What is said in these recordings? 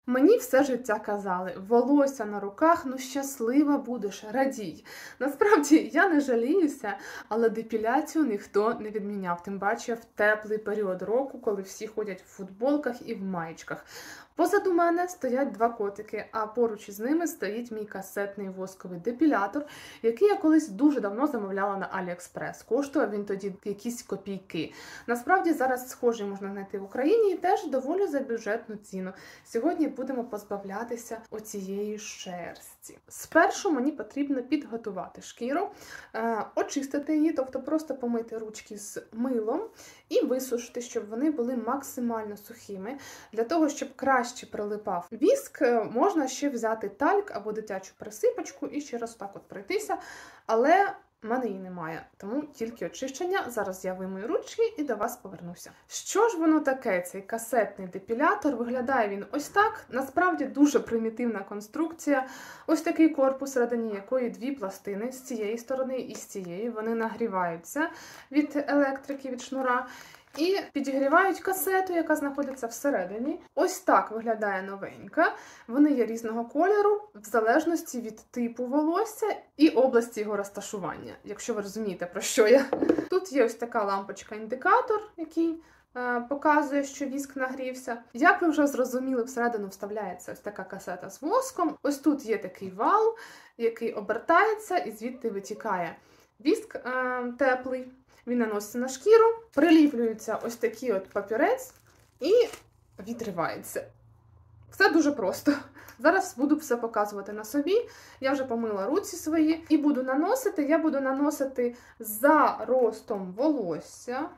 Мені все життя казали, волосся на руках, ну щаслива будеш, радій. Насправді, я не жаліюся, але депіляцію ніхто не відміняв. Тим паче в теплий період року, коли всі ходять в футболках і в маєчках. Позаду мене стоять два котики, а поруч із ними стоїть мій касетний восковий депілятор, який я колись дуже давно замовляла на AliExpress. Коштував він тоді якісь копійки. Насправді, зараз схожий можна знайти в Україні і теж доволі за бюджетну ціну. Сьогодні будемо позбавлятися оцієї шерсті. Спершу мені потрібно підготувати шкіру, очистити її, тобто просто помити ручки з милом і висушити, щоб вони були максимально сухими. Для того, щоб краще прилипав віск, можна ще взяти тальк або дитячу присипочку і ще раз так от пройтися, але в мене її немає, тому тільки очищення. Зараз я вимию ручки і до вас повернуся. Що ж воно таке, цей касетний депілятор? Виглядає він ось так. Насправді дуже примітивна конструкція. Ось такий корпус, всередині якої дві пластини з цієї сторони і з цієї. Вони нагріваються від електрики, від шнура. І підігрівають касету, яка знаходиться всередині. Ось так виглядає новенька. Вони є різного кольору, в залежності від типу волосся і області його розташування, якщо ви розумієте, про що я. Тут є ось така лампочка-індикатор, який показує, що віск нагрівся. Як ви вже зрозуміли, всередину вставляється ось така касета з воском. Ось тут є такий вал, який обертається і звідти витікає віск теплий. Він наноситься на шкіру, приліплюється ось такий от папірець і відривається. Все дуже просто. Зараз буду все показувати на собі. Я вже помила руці свої і буду наносити. Я буду наносити за ростом волосся.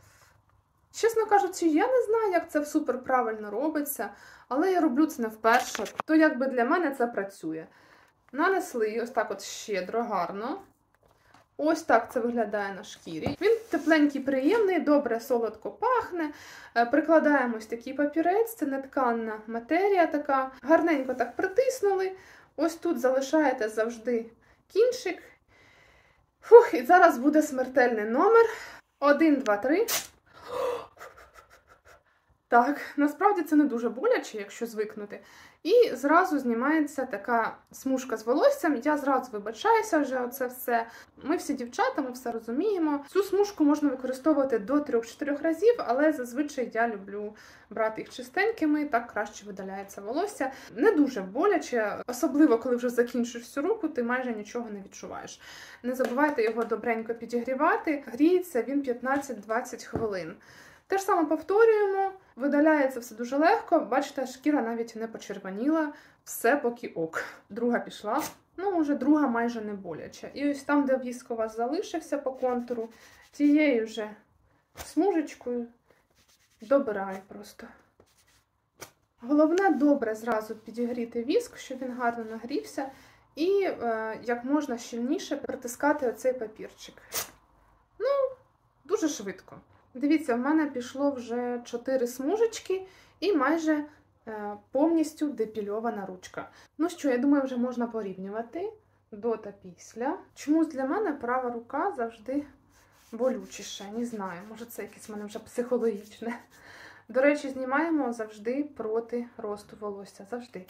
Чесно кажучи, я не знаю, як це супер правильно робиться, але я роблю це не вперше. То якби для мене це працює. Нанесли ось так от щедро, гарно. Ось так це виглядає на шкірі. Він тепленький, приємний, добре, солодко пахне. Прикладаємо ось такий папірець, це нетканна матерія така. Гарненько так притиснули. Ось тут залишаєте завжди кінчик. Фух, і зараз буде смертельний номер. 1, 2, 3. Так, насправді це не дуже боляче, якщо звикнути. І зразу знімається така смужка з волоссям. Я зразу вибачаюся вже оце все. Ми всі дівчата, ми все розуміємо. Цю смужку можна використовувати до 3-4 разів, але зазвичай я люблю брати їх чистенькими, так краще видаляється волосся. Не дуже боляче, особливо коли вже закінчиш всю руку, ти майже нічого не відчуваєш. Не забувайте його добренько підігрівати. Гріється він 15-20 хвилин. Те ж саме повторюємо, видаляється все дуже легко, бачите, шкіра навіть не почервоніла, все поки ок. Друга пішла, ну вже друга майже не боляче. І ось там, де віск у вас залишився по контуру, тією вже смужечкою добираю просто. Головне добре зразу підігріти віск, щоб він гарно нагрівся, і як можна щільніше притискати оцей папірчик. Ну, дуже швидко. Дивіться, в мене пішло вже 4 смужечки і майже повністю депільована ручка. Ну що, я думаю, вже можна порівнювати до та після. Чомусь для мене права рука завжди болючіша, не знаю, може це якесь в мене вже психологічне. До речі, знімаємо завжди проти росту волосся, завжди.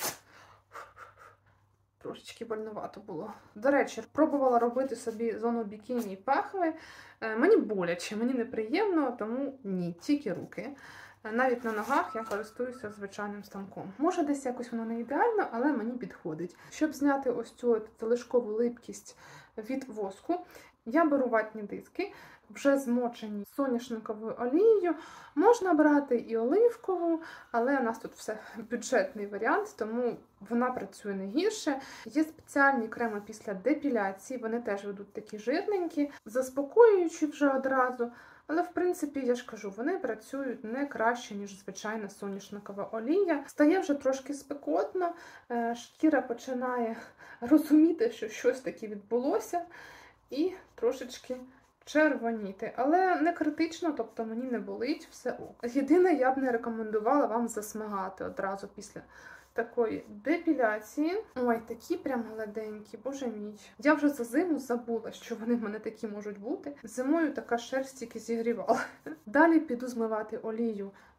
Трошечки больновато було. До речі, пробувала робити собі зону бікіні і пахви. Мені боляче, мені неприємно, тому ні, тільки руки. Навіть на ногах я користуюся звичайним станком. Може десь якось воно не ідеально, але мені підходить. Щоб зняти ось цю залишкову липкість від воску, я беру ватні диски, вже змочені соняшниковою олією. Можна брати і оливкову, але у нас тут все бюджетний варіант, тому вона працює не гірше. Є спеціальні креми після депіляції, вони теж ведуть такі жирненькі, заспокоюючі вже одразу. Але, в принципі, я ж кажу, вони працюють не краще, ніж звичайна соняшникова олія. Стає вже трошки спекотно, шкіра починає розуміти, що щось таке відбулося, і трошечки червоніти. Але не критично, тобто мені не болить, все ок. Єдине, я б не рекомендувала вам засмагати одразу після такої депіляції. Ой, такі прям гладенькі, боже мій. Я вже за зиму забула, що вони в мене такі можуть бути. Зимою така шерсть тільки зігрівала. Далі піду змивати олію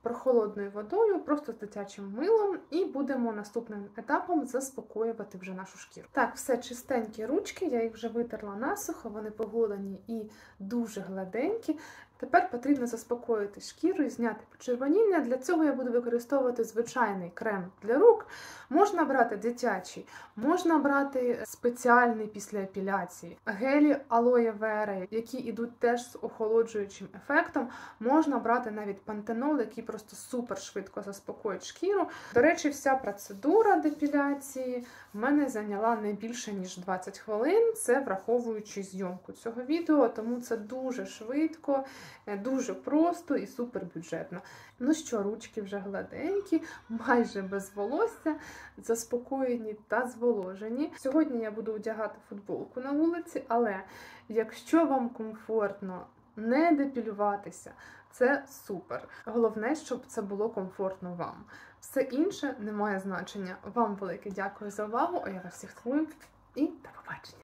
прохолодною водою, просто з дитячим милом, і будемо наступним етапом заспокоювати вже нашу шкіру. Так, все чистенькі ручки, я їх вже витерла насухо, вони поголені і дуже гладенькі. Тепер потрібно заспокоїти шкіру і зняти почервоніння. Для цього я буду використовувати звичайний крем для рук. Можна брати дитячий, можна брати спеціальний після епіляції. Гелі алоє вера, які йдуть теж з охолоджуючим ефектом. Можна брати навіть пантенол, який просто супер швидко заспокоїть шкіру. До речі, вся процедура депіляції в мене зайняла не більше, ніж 20 хвилин. Це враховуючи зйомку цього відео, тому це дуже швидко, дуже просто і супер бюджетно. Ну що, ручки вже гладенькі, майже без волосся, заспокоєні та зволожені. Сьогодні я буду одягати футболку на вулиці, але якщо вам комфортно не депілюватися, це супер. Головне, щоб це було комфортно вам. Все інше не має значення. Вам велике дякую за увагу, а я вас всіх цілую і до побачення.